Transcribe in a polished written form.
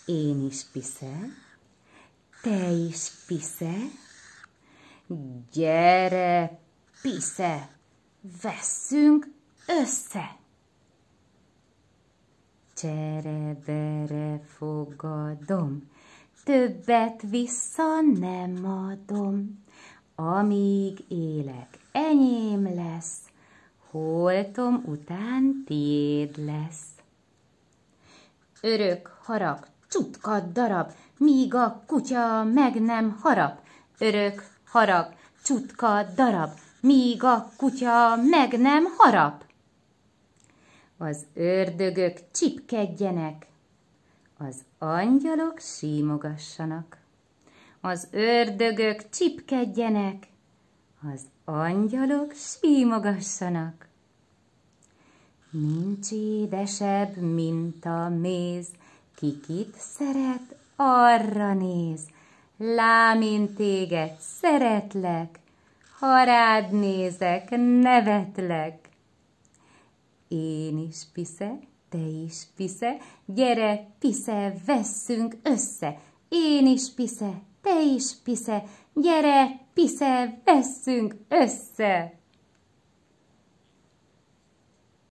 Én is Pisze, te is Pisze, gyere, Pisze, vesszünk össze! Csere-bere fogadom, többet vissza nem adom. Amíg élek, enyém lesz, holtom után tiéd lesz. Örök harag, csutka darab, míg a kutya meg nem harap. Örök harag, csutka darab, míg a kutya meg nem harap. Az ördögök csipkedjenek, az angyalok símogassanak. Az ördögök csipkedjenek, az angyalok símogassanak. Nincs édesebb, mint a méz, kikit szeret, arra néz. Lám, én téged szeretlek, ha rád nézek, nevetlek. Én is Pisze, te is Pisze, gyere, Pisze, vesszünk össze. Én is Pisze, te is Pisze, gyere, Pisze, vesszünk össze.